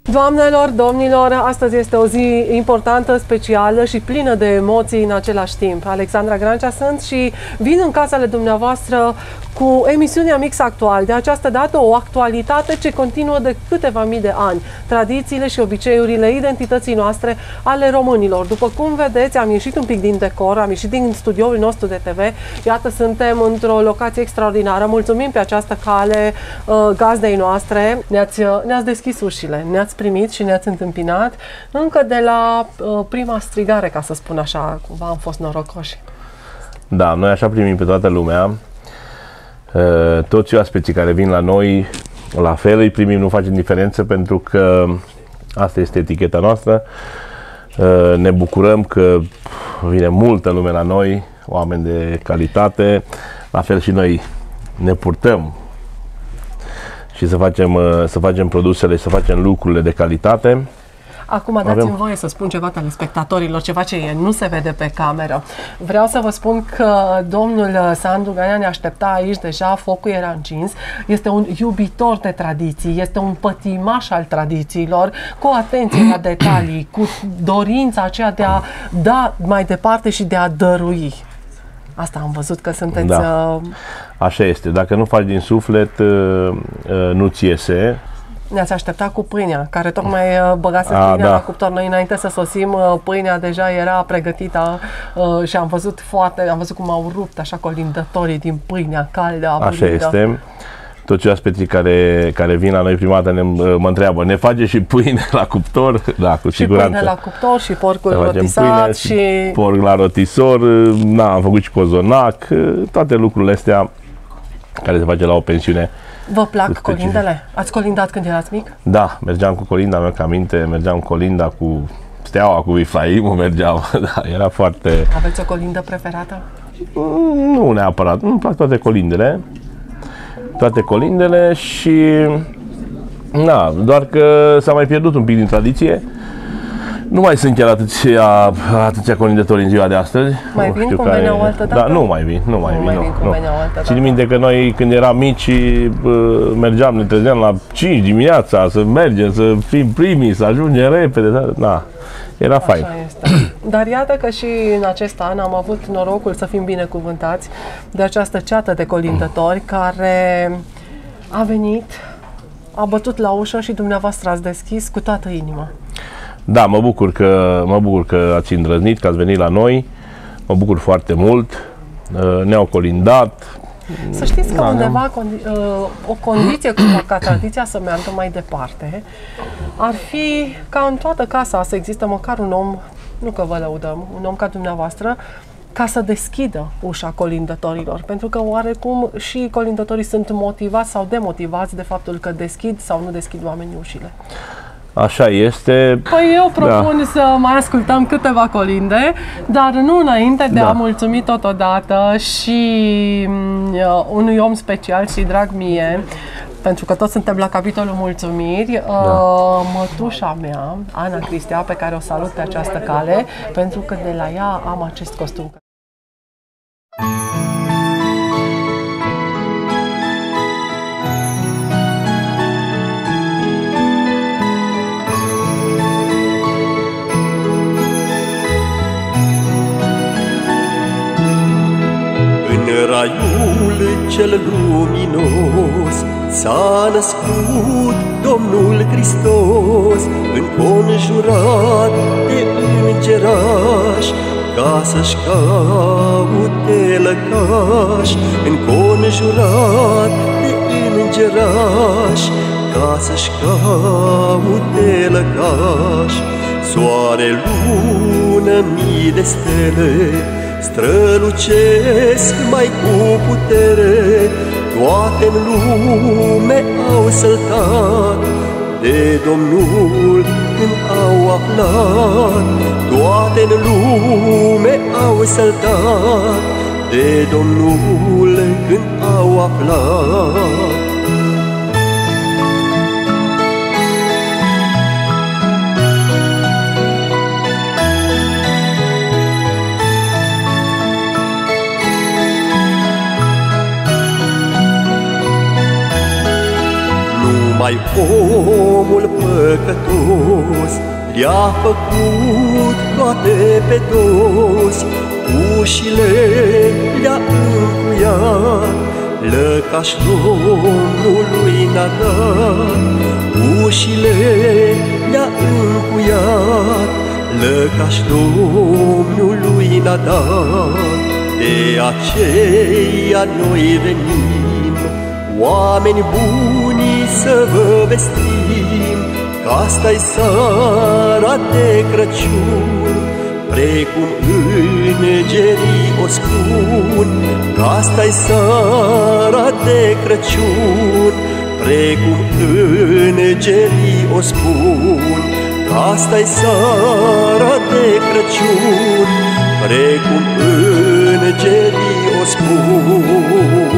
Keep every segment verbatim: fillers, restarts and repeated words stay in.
Doamnelor, domnilor, astăzi este o zi importantă, specială și plină de emoții în același timp. Alexandra Grancea sunt și vin în casele dumneavoastră cu emisiunea Mix Actual. De această dată o actualitate ce continuă de câteva mii de ani. Tradițiile și obiceiurile identității noastre ale românilor. După cum vedeți, am ieșit un pic din decor, am ieșit din studioul nostru de T V. Iată, suntem într-o locație extraordinară. Mulțumim pe această cale uh, gazdei noastre. Ne-ați ne-ați deschis ușile, ne-ați primit și ne-ați întâmpinat încă de la uh, prima strigare, ca să spun așa, cumva am fost norocoși. Da, noi așa primim pe toată lumea. Uh, toți oaspeții care vin la noi, la fel îi primim, nu facem diferență, pentru că asta este eticheta noastră. Uh, ne bucurăm că vine multă lume la noi, oameni de calitate, la fel și noi ne purtăm și să facem, să facem produsele, să facem lucrurile de calitate. Acum dați-mi Avem... voie să spun ceva telespectatorilor, ceva ce nu se vede pe cameră. Vreau să vă spun că domnul Sandu Ganea ne aștepta aici deja, focul era încins. Este un iubitor de tradiții, este un pătimaș al tradițiilor, cu atenție la detalii, cu dorința aceea de a da mai departe și de a dărui. Asta am văzut că sunteți... Da. Așa este. Dacă nu faci din suflet, nu-ți iese. Ne-ați așteptat cu pâinea, care tocmai băgase pâinea da. la cuptor. Noi înainte să sosim, pâinea deja era pregătită și am văzut foarte, am văzut cum au rupt așa colindătorii din pâinea caldă. Așa este. Toți oaspeții care, care vin la noi prima dată ne, mă întreabă, ne face și pâine la cuptor? Da, cu și siguranță. Și pâine la cuptor și porcul rotisat și... și... porc la rotisor, na, am făcut și cozonac, toate lucrurile astea care se face la o pensiune. Vă plac colindele? Ați colindat când erați mic? Da, mergeam cu colinda, mi-am aminte, mergeam colinda cu Steaua, cu Ifraimul, mergeam, da, era foarte... Aveți o colindă preferată? Nu neapărat, îmi plac toate colindele. toate colindele și na, doar că s-a mai pierdut un pic din tradiție. Nu mai sunt chiar atâția, atâția colindători în ziua de astăzi. Mai vin cum veneau altă dată? Da, nu mai vin, nu mai nu vin. Mai nu, vin cum nu. veneau altă dată. Țin minte că noi când eram mici mergeam, ne trezeam la cinci dimineața să mergem, să fim primii, să ajungem repede. Da, era Așa fain. este. Dar iată că și în acest an am avut norocul să fim binecuvântați de această ceată de colindători care a venit, a bătut la ușă și dumneavoastră ați deschis cu toată inima. Da, mă bucur că, mă bucur că ați îndrăznit, că ați venit la noi. Mă bucur foarte mult. Ne-au colindat. Să știți că da, undeva condi- o condiție cumva ca tradiția să meargă mai departe ar fi ca în toată casa să există măcar un om, nu că vă lăudăm, un om ca dumneavoastră, ca să deschidă ușa colindătorilor. Pentru că oarecum și colindătorii sunt motivați sau demotivați de faptul că deschid sau nu deschid oamenii ușile. Așa este. Păi eu propun da. să mai ascultăm câteva colinde, dar nu înainte de da. a mulțumi totodată și uh, unui om special și drag mie, pentru că toți suntem la capitolul mulțumiri, da. uh, mătușa mea, Ana Cristea, pe care o salut pe această cale, pentru că de la ea am acest costum. Raiul cel luminos s-a născut Domnul Hristos, înconjurat de îngeraș, ca să-și caute lăcaș. Înconjurat de îngeraș, ca să-și caute lăcaș. Soare, lună, mii de stele strălucesc mai cu putere, toate-n lume au săltat de Domnul când au aflat. Toate-n lume au săltat de Domnul când au aflat. Numai omul păcătos le-a făcut toate pe dos, ușile le-a încuiat, lăcaș Domnului n-a dat. Ușile le-a încuiat, lăcaș Domnului n-a dat. De aceea noi venim, oameni buni, să vă vestim că asta-i seara de Crăciun, precum îngerii o spun. Că asta-i seara de Crăciun, precum îngerii o spun. Că asta-i seara de Crăciun, precum îngerii o spun.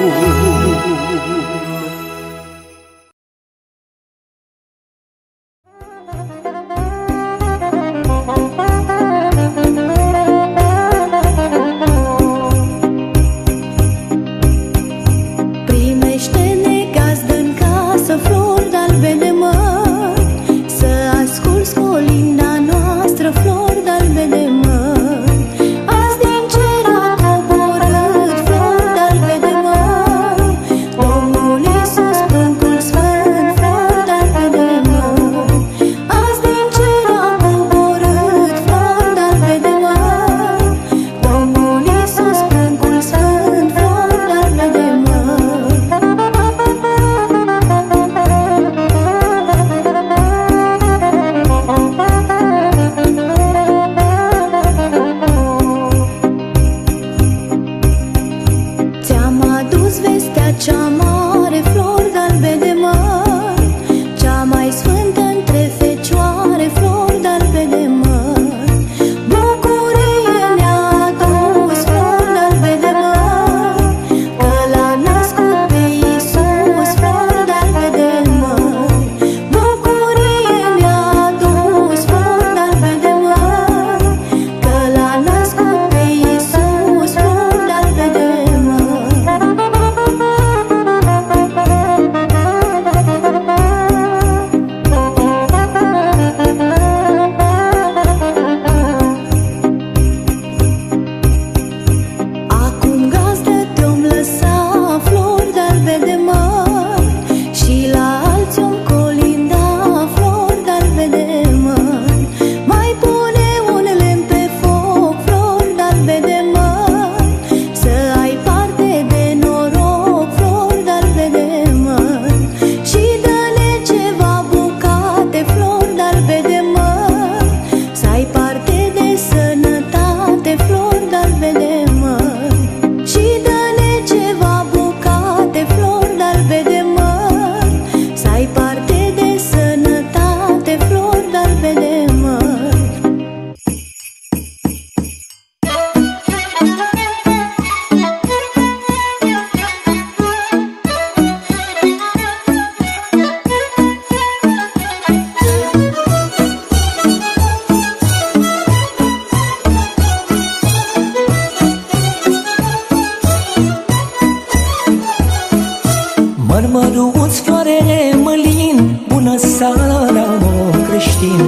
Mărmăruț, floarele, mălin, bună seara, om creștin,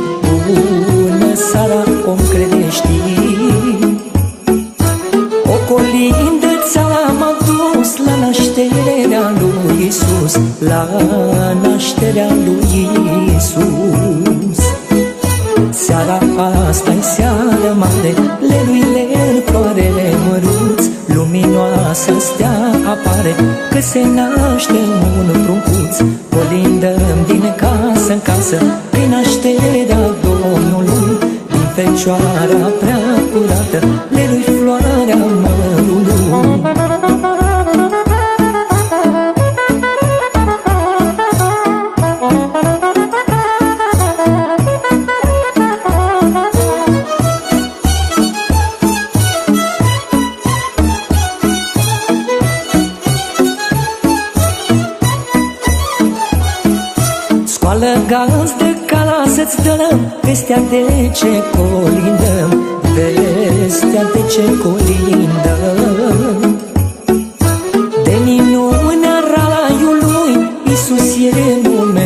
bună seara, om creștin. Ocolind țara m-a dus la nașterea lui Iisus, la nașterea lui Iisus. Seara asta-i seară mare, leluile în floarele măruț, luminoasă stea apare, că se naște un pruncuț. Colindăm din casă în casă, prin nașterea Domnului, din Fecioara prea curată, lelui floarea mărului. Scoală gazdă cala să-ți dăm vestea de ce colindăm, vestea de ce colindăm. De minunea raiului, Iisus e nume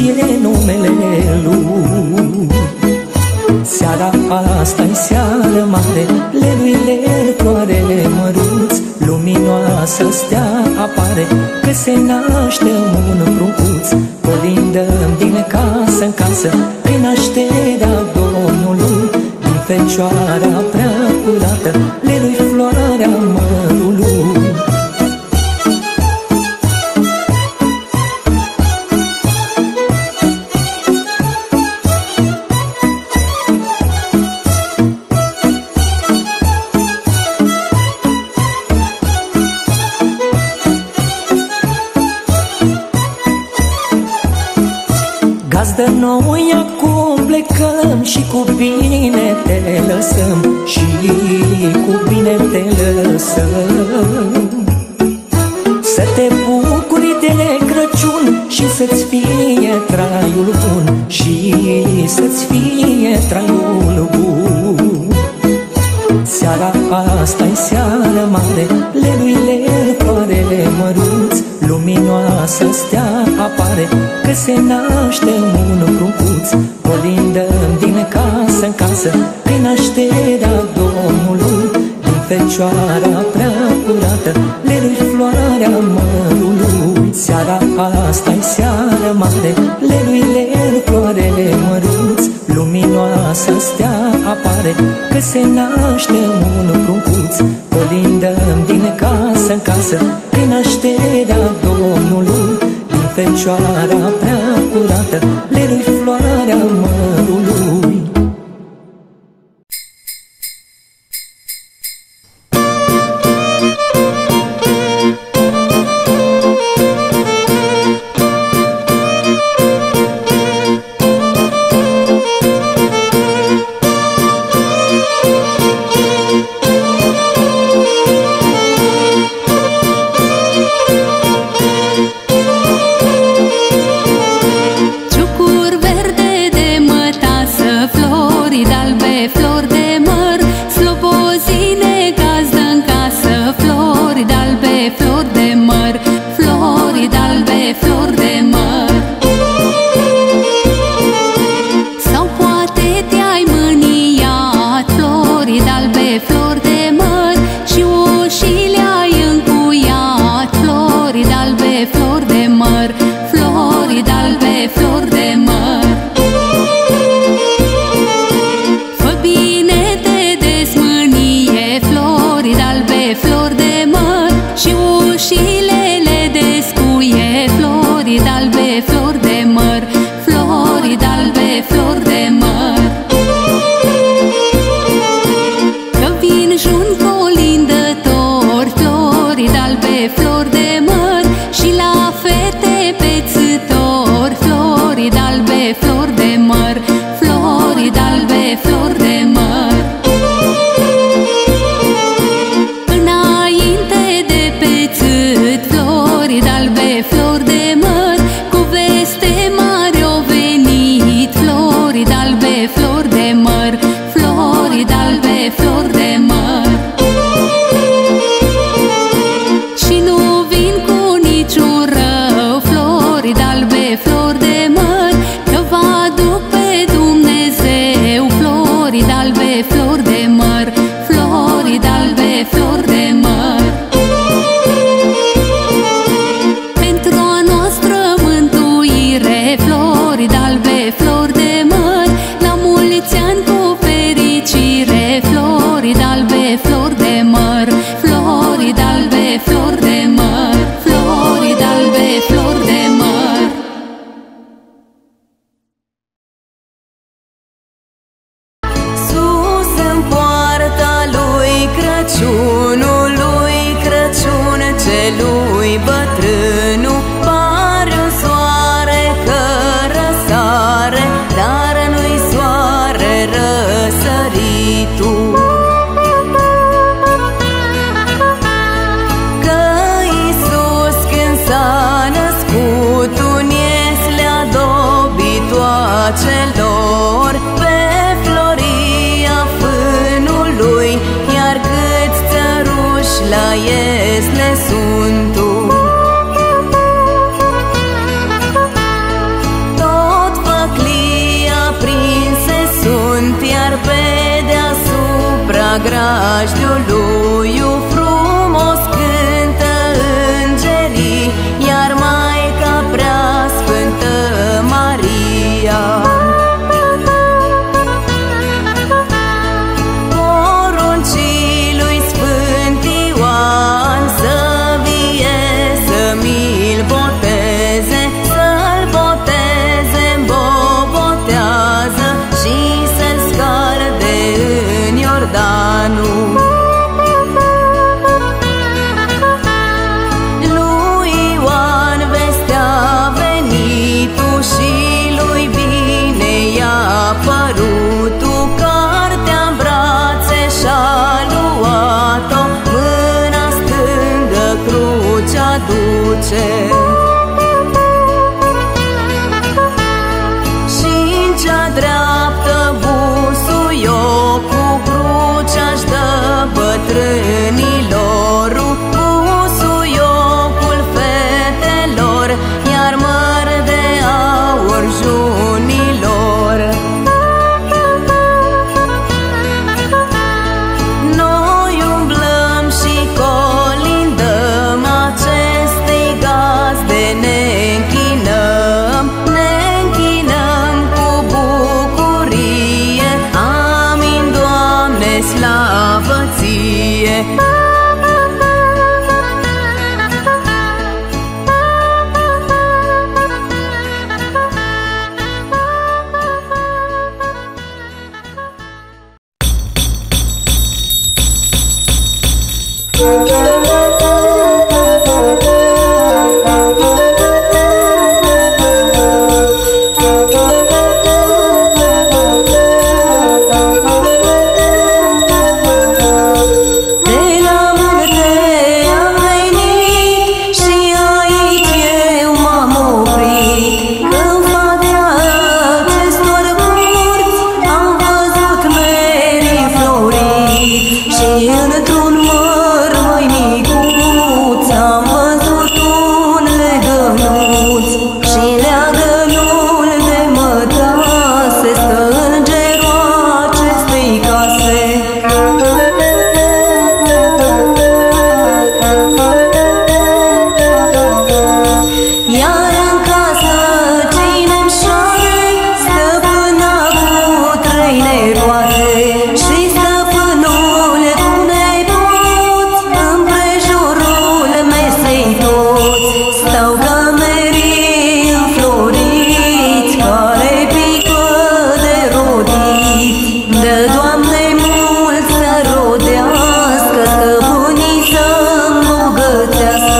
fie numele lui. Seara asta-i seară mare, leluile, floarele măruți, luminoasă stea apare, că se naște un pruncuț. Colindăm din casă în casă, prin nașterea Domnului, din fecioara prea curată, lelui floarea mărului. Gazdă noi acum plecăm și cu bine te lăsăm, și cu bine te lăsăm. Să te bucuri de Crăciun și să-ți fie traiul bun, și să-ți fie traiul bun. Seara asta-i seară mare, leluile, floarele măruți, luminoasă stea apare, că se naște un pruncuț. Colindăm din casă în casă, prin nașterea Domnului, din fecioara prea curată, lelui floarea mărului. Seara asta-i seară mare, leluile, floarele măruți, luminoasă stea apare, că se naște un pruncuț. Colindăm din casă în casă, prin nașterea Domnului, din fecioara prea curată, lelui floarea mărului. Ciucuri Grajdiului frumos cântă îngerii, iar Maica Preasfântă Maria. Poruncii lui Sfânt Ioan să vie, să mi-l boteze, să-l boteze-n bobotează și să-l scarde în Iordanul. Lui Ioan vestea venitul și lui bine i-a părutul, cartea-n brațe și-a luat-o, mâna stângă crucea duce. Și-n cea dreaptă busuiocul, crucea-și dă bătrânilor, busuiocul fetelor, iar măr de aur junilor. Noi umblăm și colindăm acestei gazde, ne închinăm, ne închinăm cu bucurie. Amin, Doamne, slavă ție! De la munte am venit și aici eu m-am oprit, în fața acestor curți am văzut merii florit și într-un măr mai micuț am văzut un legănuț și leagănul de mătase stă în gerul acestei case. Iar în casă cine-mi șoare, stăpâna cu trei nepoate și stăpânul cu nepoți, împrejurul mesei toți stau camerii înfloriți, care pică de rodit. Dă, Doamne, mult să rodească, stăpânii să-mi bogățească.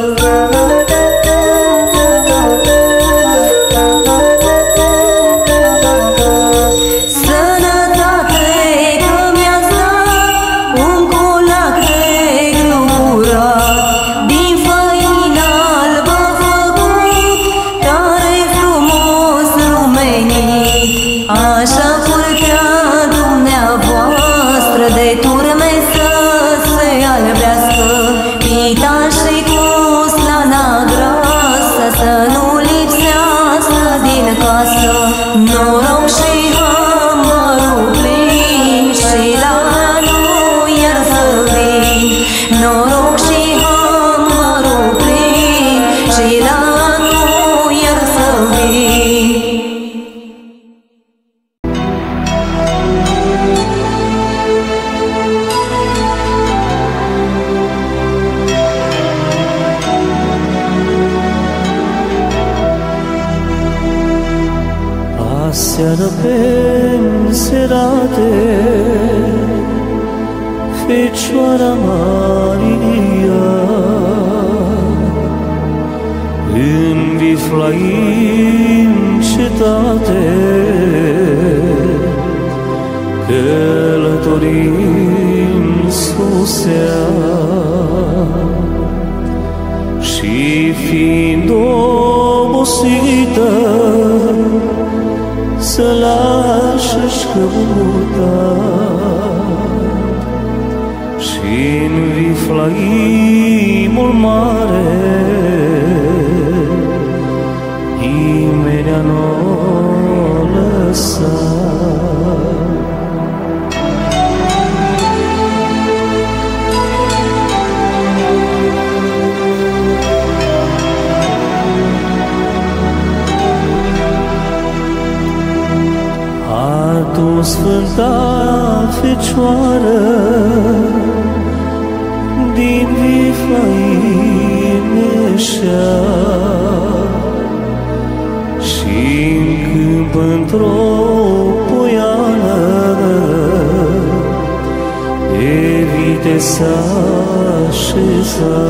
Sănătate că mi-ați dat, un colac de grâu curat, din făină albă făcut, tare frumos rumenit. Așa curtea dumneavoastră de turme să se albească, pita și cu slana grasă să nu lipsească din casă. Noroc și hamărul plin și la anul iar să vin. Noroc și hamărul plin și la anul iar să vin. Aseară penserate, Fecioara Maria, în Viflaim cetate, călătorim susea, și fiind obosită, să lași-și căuta și-n Viflaimul mare imenea n-o lăsa. Sfânta Fecioară din Viflaim ieșea și în câmp într-o poiană de vite s-așeza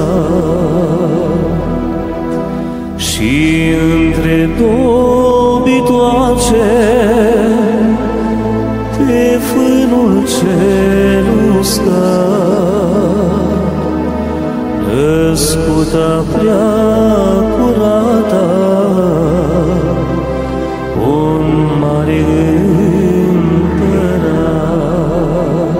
și între două bitoace pe fânul cel uscat născuta prea curata un mare împărat.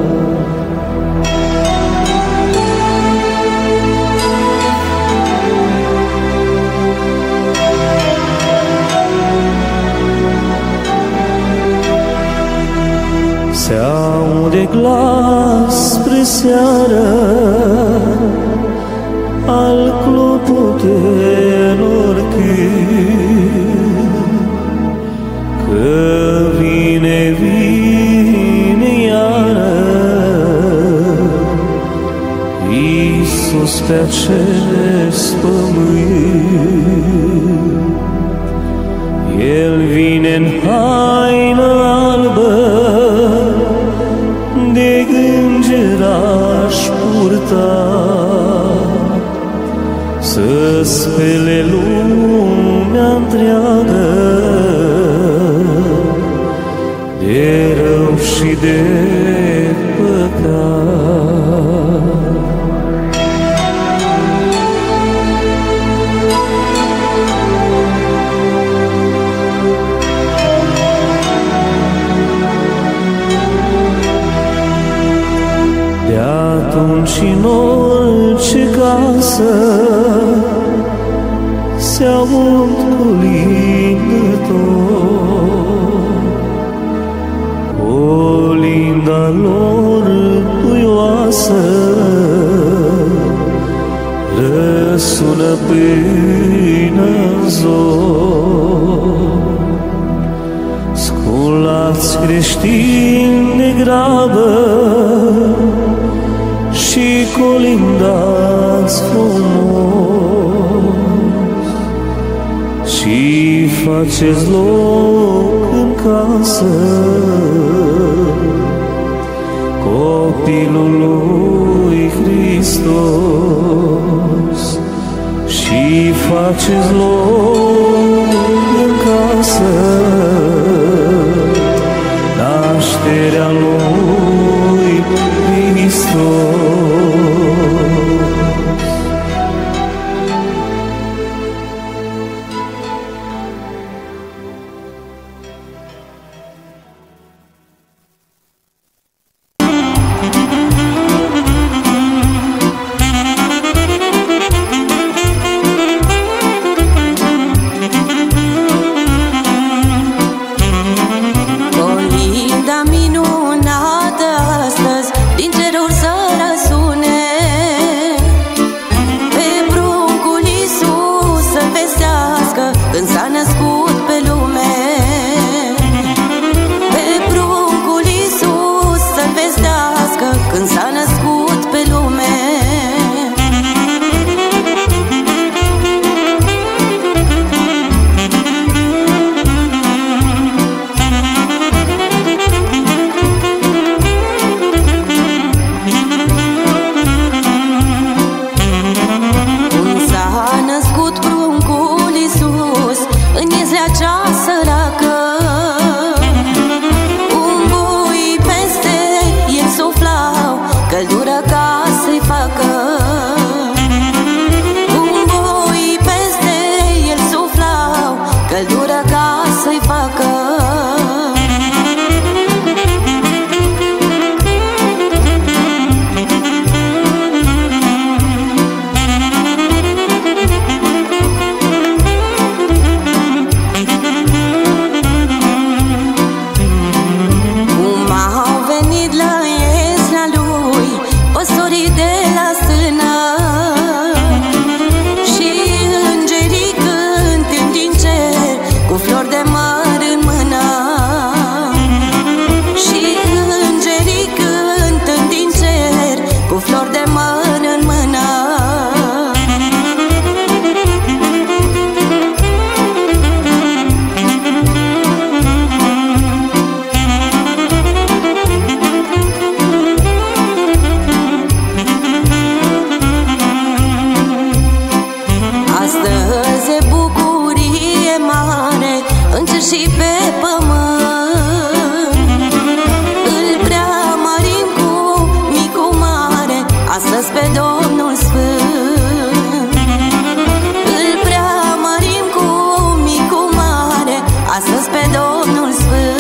Se aude glas spre seară al clopotelor cânt, că vine, vine iară Iisus pe acest pământ. El vine în haină albă de îngeraș purtat, să spele lumea întreagă de rău și de păcat. De atunci în orice casă se aud colindător, colinda lor puioasă răsună până în zor. Sculați creștini de grabă și colindați frumos și faceți loc în casă copilului Hristos și faceți loc în casă nașterea lui Hristos. în cer și pe pământ. Îl preamărim cu micul mare, astăzi pe Domnul Sfânt. Îl preamărim cu micul mare, astăzi pe Domnul Sfânt.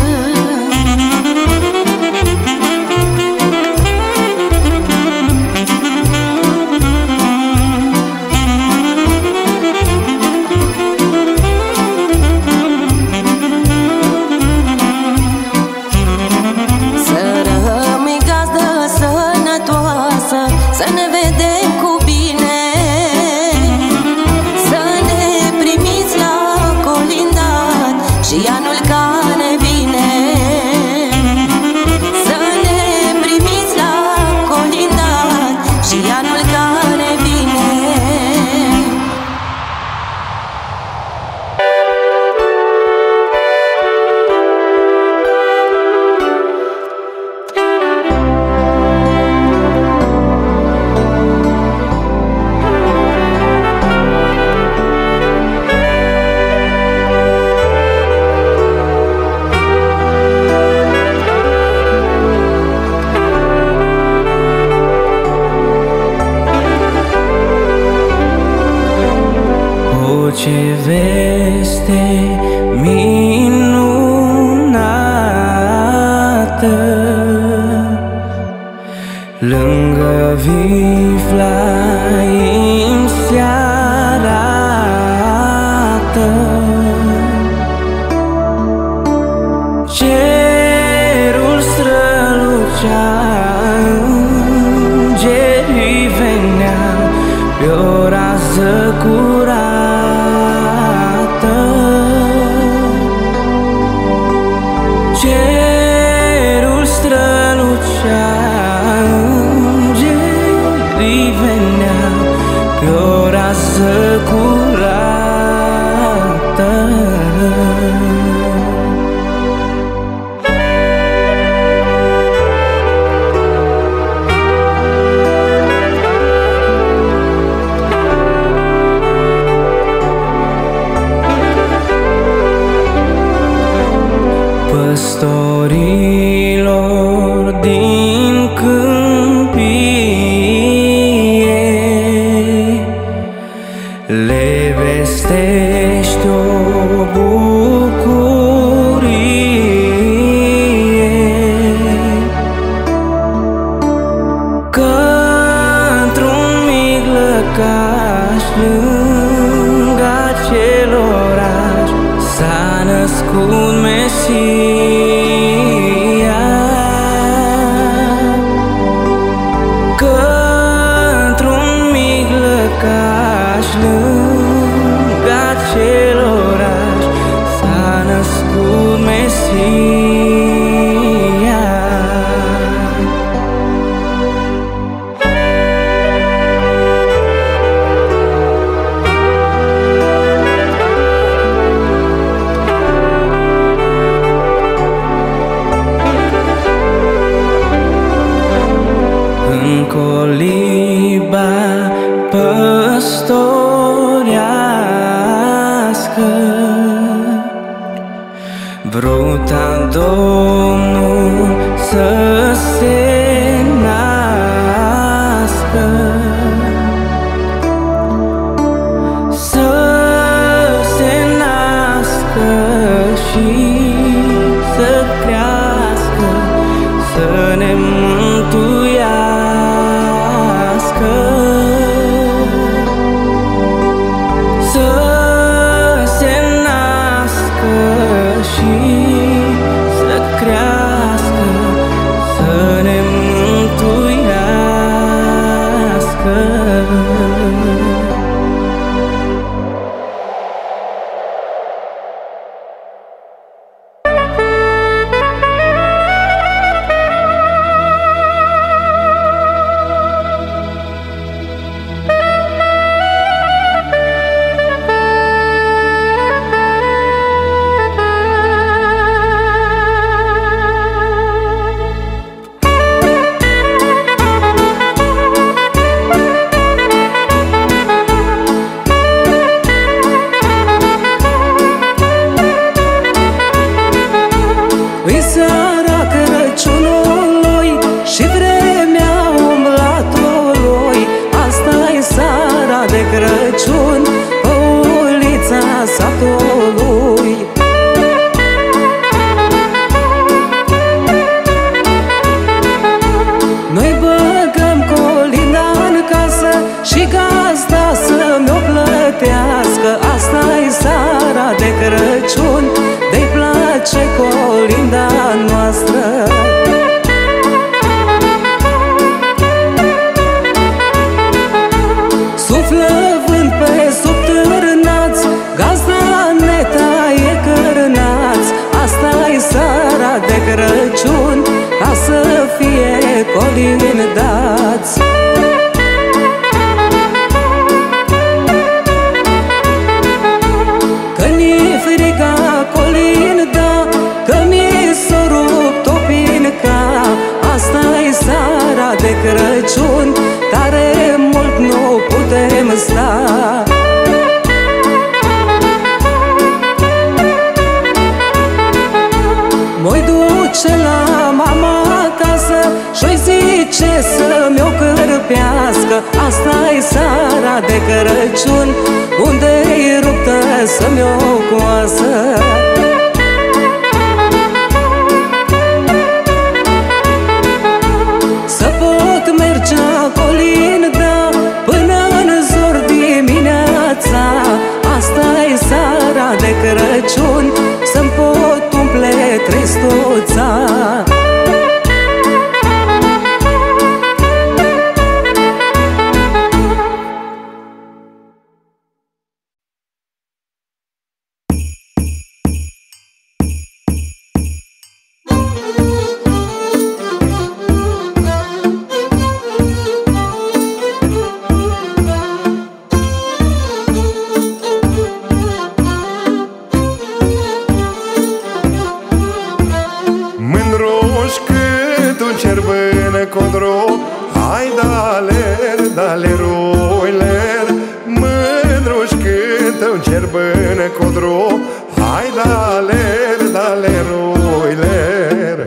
Să ne vedem cu bine, să ne primiți la colindat și anul care vine. Să ne primiți la colindat și anul care vine. Ce veste minunată, lângă Viflaim se arată. Cerul strălucea, îngerii veneau pe o rază curată. Cerul strălucea, îngerii veneau pe o rază curată. Păstorilor din câmpie le vestești o bucurie, că într-un mic lăcaș lângă acelorași s-a născut Mesia. Că într-un mic lăcaș lângă acelorași s-a născut Mesia. Coliba păstorească, vruta Domnul să se nască, să se nască și să crească, să ne mântuiască. Să se nască și să crească, să ne mântuiască. satului. Noi băgăm colina în casă și gazda să-mi o plătească. Asta-i seara de Crăciun, de-i place colinda noastră. Suflă vânt pe sub târnați, gazda ne taie cârnați. Asta-i seara de Crăciun, ca să fie colindați. Că ni-e frica colinda, că mi-e s-o rupt o pinca. Asta-i seara de Crăciun, tare mult nu putem sta. Mă-i duce la mama acasă și-o zice să-mi o cârpească. Asta-i seara de Crăciun, unde-i ruptă să-mi o coasă. Să pot merge colinda până în zor dimineața. Asta-i seara de Crăciun, să-mi pot umple tristuța. Hai daler, daleroiler, mândruși cântă un cer bână codro. Hai daler, daleroiler.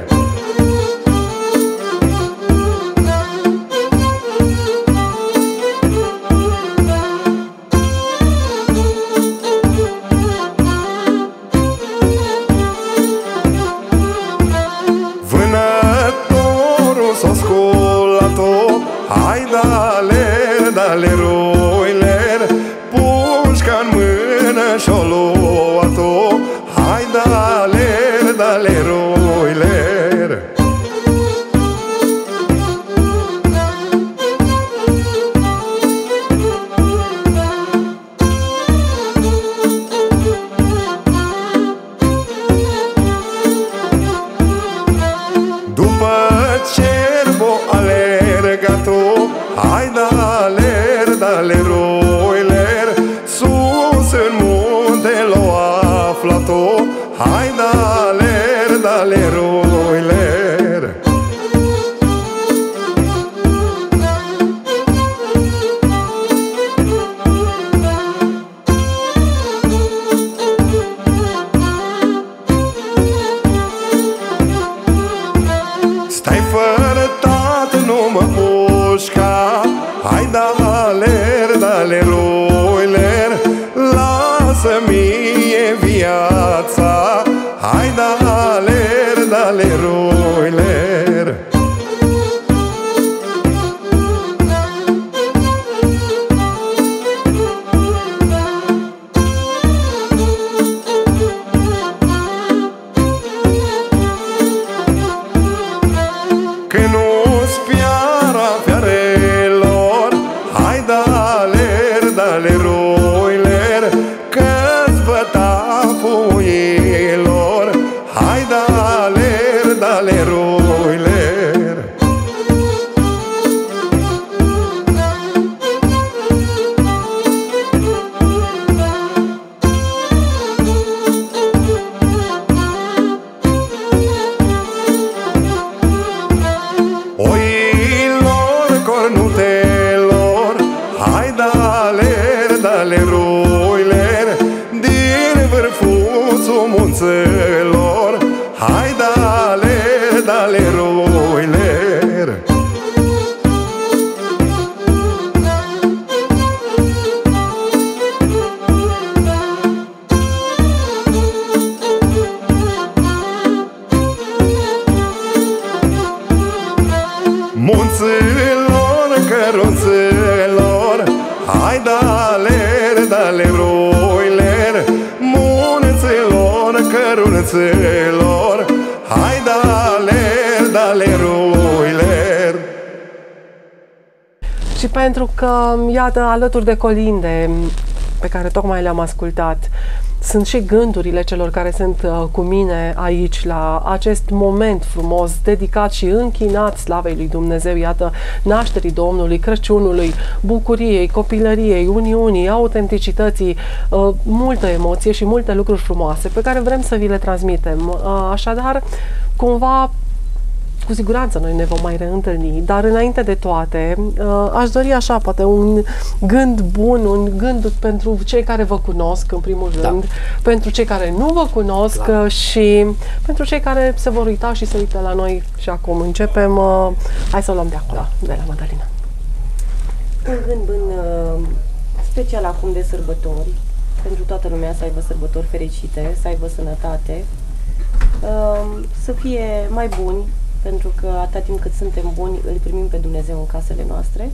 Vânătorul s-o sculato. Hai daler, daleroiler, pușca-n mână și-o luat-o. Hai daler, daleroiler. După cerbo alergat-o, hai daler, daleroiler, sus în munte l-o aflat-o. Hai daler, daleroiler. Stai fără tată, nu mă pușca. Hai daler, daleroiler, lasă-mi-e viața. Hai daler, daleroiler. Că nu-s fiara fiarelor, hai daler, daleroiler, că-ți băta puielor. Hai daler, daleroiler. Oilor, cornutelor, hai daler, daleroiler, din vârfuțul munțelor. Hai daler, daleroiler. mărunțelor, hai daler, daleruiler. Și pentru că, iată, alături de colinde pe care tocmai le-am ascultat, sunt și gândurile celor care sunt uh, cu mine aici la acest moment frumos, dedicat și închinat slavei lui Dumnezeu, iată, nașterii Domnului, Crăciunului, bucuriei, copilăriei, uniunii, autenticității, uh, multă emoție și multe lucruri frumoase pe care vrem să vi le transmitem. Uh, așadar, cumva, cu siguranță noi ne vom mai reîntâlni, dar înainte de toate, aș dori așa, poate un gând bun, un gând pentru cei care vă cunosc, în primul rând, da. Pentru cei care nu vă cunosc, clar. Și pentru cei care se vor uita și se uită la noi. Și acum începem, hai să o luăm de acolo, da. De la Madalina. Un gând bun, special acum de sărbători, pentru toată lumea să aibă sărbători fericite, să aibă sănătate, să fie mai buni, pentru că atâta timp cât suntem buni, îl primim pe Dumnezeu în casele noastre.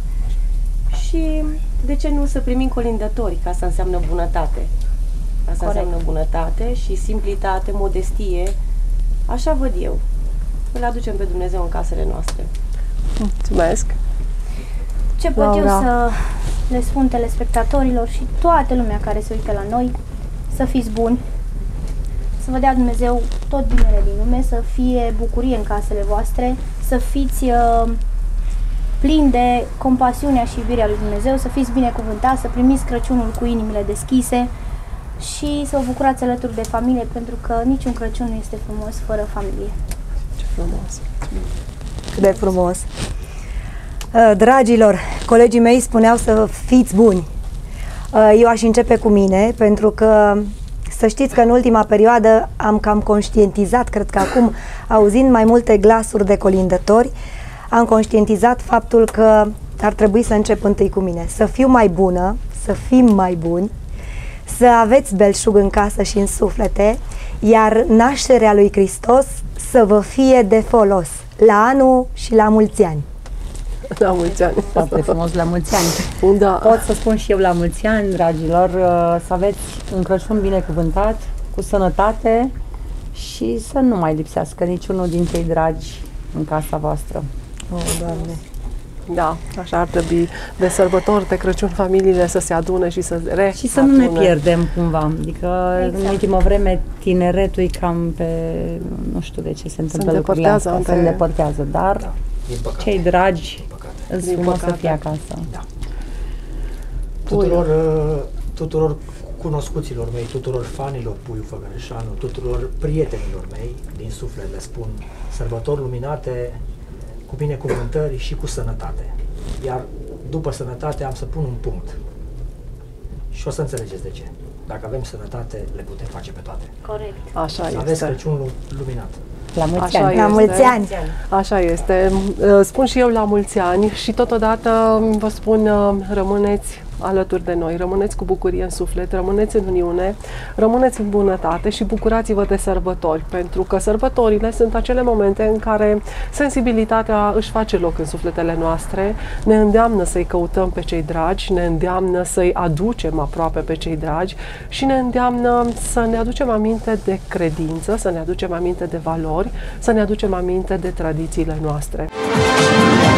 Și de ce nu să primim colindători, că asta înseamnă bunătate. Asta Corect. Înseamnă bunătate și simplitate, modestie. Așa văd eu. Îl aducem pe Dumnezeu în casele noastre. Mulțumesc! Ce pot Laura. eu să le spun telespectatorilor și toată lumea care se uită la noi, să fiți buni, să vă dea Dumnezeu tot binele din lume, să fie bucurie în casele voastre, să fiți uh, plini de compasiunea și iubirea lui Dumnezeu, să fiți binecuvântați, să primiți Crăciunul cu inimile deschise și să vă bucurați alături de familie, pentru că niciun Crăciun nu este frumos fără familie. Ce frumos! Cât de frumos! Dragilor, colegii mei spuneau să fiți buni. Eu aș începe cu mine, pentru că să știți că în ultima perioadă am cam conștientizat, cred că acum, auzind mai multe glasuri de colindători, am conștientizat faptul că ar trebui să încep întâi cu mine. Să fiu mai bună, să fim mai buni, să aveți belșug în casă și în suflete, iar nașterea lui Hristos să vă fie de folos la anul și la mulți ani. La mulți ani. Foarte frumos, la mulți ani. Da. Pot să spun și eu la mulți ani, dragilor, să aveți un Crăciun binecuvântat, cu sănătate și să nu mai lipsească niciunul din cei dragi în casa voastră. Oh, Doamne! Da, așa ar trebui de sărbători, de Crăciun, familiile să se adune și să re Și să nu ne pierdem cumva. Adică exact. În ultima vreme tineretul e cam pe, nu știu de ce se întâmplă lucrurile astea, se îndepărtează, dar da. Cei dragi îți frumos să fie acasă. Da. Tuturor, tuturor cunoscuților mei, tuturor fanilor Puiu Făgăreșanu, tuturor prietenilor mei, din suflet le spun sărbători luminate, cu binecuvântări și cu sănătate. Iar după sănătate am să pun un punct. Și o să înțelegeți de ce. Dacă avem sănătate, le putem face pe toate. Corect. Așa să este. Aveți Crăciunul luminat. La mulți Așa ani. Este. La mulți ani. Așa este. Spun și eu la mulți ani și totodată vă spun, rămâneți alături de noi, rămâneți cu bucurie în suflet, rămâneți în uniune, rămâneți în bunătate și bucurați-vă de sărbători, pentru că sărbătorile sunt acele momente în care sensibilitatea își face loc în sufletele noastre, ne îndeamnă să-i căutăm pe cei dragi, ne îndeamnă să-i aducem aproape pe cei dragi și ne îndeamnă să ne aducem aminte de credință, să ne aducem aminte de valori, să ne aducem aminte de tradițiile noastre.